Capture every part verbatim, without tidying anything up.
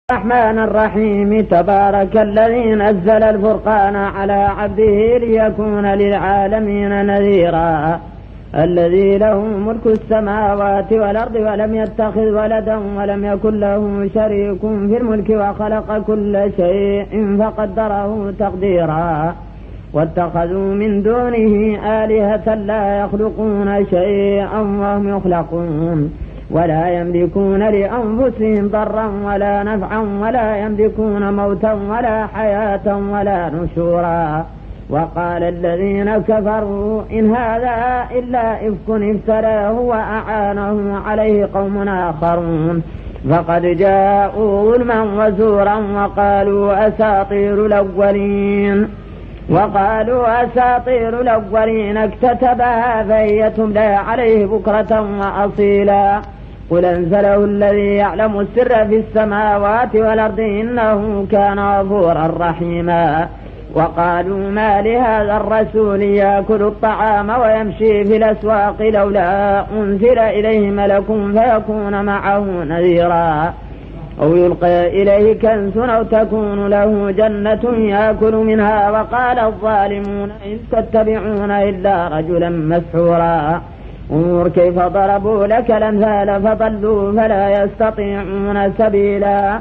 الرحمن الرحيم. تبارك الذي نزل الفرقان على عبده ليكون للعالمين نذيرا. الذي له ملك السماوات والأرض ولم يتخذ ولدا ولم يكن له شريك في الملك وخلق كل شيء فقدره تقديرا. واتخذوا من دونه آلهة لا يخلقون شيئا وهم يخلقون ولا يملكون لأنفسهم ضرا ولا نفعا ولا يملكون موتا ولا حياة ولا نشورا. وقال الذين كفروا إن هذا إلا إفك افتراه وأعانه عليه قوم آخرون فقد جاءوا ظلما وزورا وقالوا أساطير الأولين وقالوا أساطير الأولين اكتتبها فهي تملى عليه بكرة وأصيلا. قل أنزله الذي يعلم السر في السماوات والأرض إنه كان غفورا رحيما. وقالوا ما لهذا الرسول يأكل الطعام ويمشي في الأسواق لولا أنزل إليه ملك فيكون معه نذيرا أو يلقى إليه كنز أو تكون له جنة يأكل منها. وقال الظالمون إن تتبعون إلا رجلا مسحورا. انظر كيف ضربوا لك الأمثال فضلوا فلا يستطيعون سبيلا.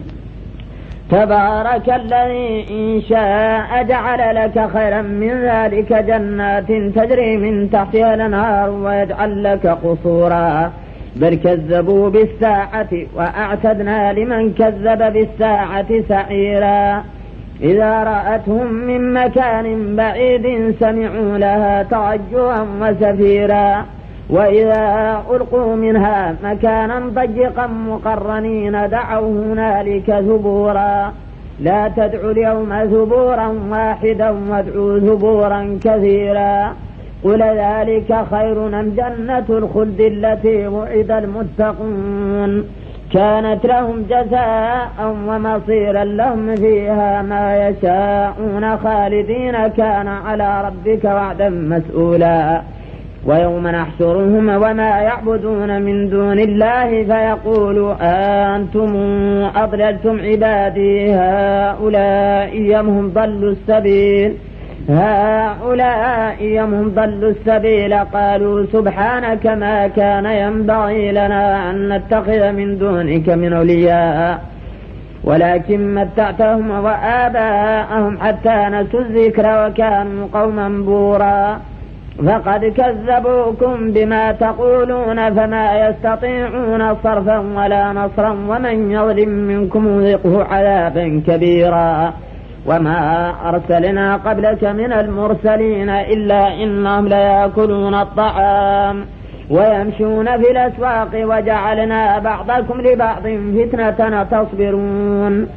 تبارك الذي إن شاء جعل لك خيرا من ذلك جنات تجري من تحتها الأنهار ويجعل لك قصورا. بل كذبوا بالساعة وأعتدنا لمن كذب بالساعة سعيرا. إذا رأتهم من مكان بعيد سمعوا لها تعجبا وزفيرا. وإذا ألقوا منها مكانا ضيقا مقرنين دعوا هنالك ثبورا. لا تدعوا اليوم ثبورا واحدا وادعوا ثبورا كثيرا. قل ذلك خير أم جنة الخلد التي وعد المتقون كانت لهم جزاء ومصيرا لهم فيها ما يشاءون خالدين كان على ربك وعدا مسؤولا. ويوم نحشرهم وما يعبدون من دون الله فيقول أنتم أضللتم عبادي هؤلاء أم هم ضلوا السبيل هؤلاء أم هم ضلوا السبيل. قالوا سبحانك ما كان ينبغي لنا أن نتخذ من دونك من أولياء ولكن متعتهم وآباءهم حتى نسوا الذكر وكانوا قوما بورا. فقد كذبوكم بما تقولون فما يستطيعون صرفا ولا نصرا ومن يظلم منكم نذقه عذابا كبيرا. وما أرسلنا قبلك من المرسلين إلا إنهم ليأكلون الطعام ويمشون في الأسواق وجعلنا بعضكم لبعض فتنة تصبرون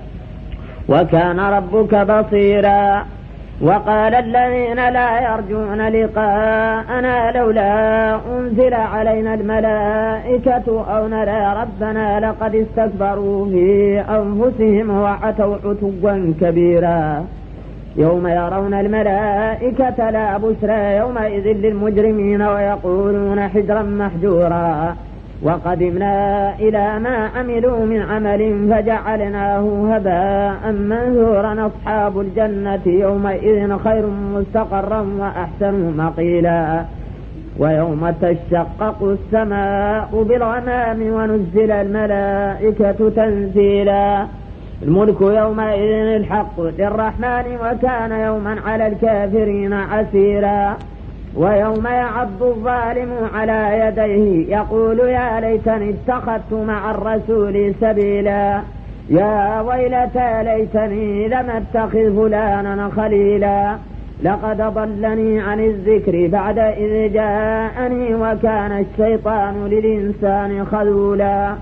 وكان ربك بصيرا. وقال الذين لا يرجون لقاءنا لولا أنزل علينا الملائكة أو نرى ربنا لقد استكبروا في أنفسهم وعتوا عتوا كبيرا. يوم يرون الملائكة لا بشرى يومئذ للمجرمين ويقولون حجرا محجورا. وقدمنا إلى ما عملوا من عمل فجعلناه هباء منثورا. أصحاب الجنة يومئذ خير مستقرا وأحسن مقيلا. ويوم تشقق السماء بالغمام ونزل الملائكة تنزيلا. الملك يومئذ الحق للرحمن وكان يوما على الكافرين عسيرا. ويوم يعض الظالم على يديه يقول يا ليتني اتخذت مع الرسول سبيلا. يا ويلتى ليتني لم اتخذ فلانا خليلا. لقد ضلني عن الذكر بعد إذ جاءني وكان الشيطان للإنسان خذولا.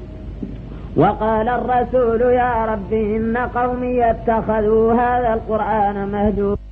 وقال الرسول يا رب إن قومي اتخذوا هذا القرآن مهجورا.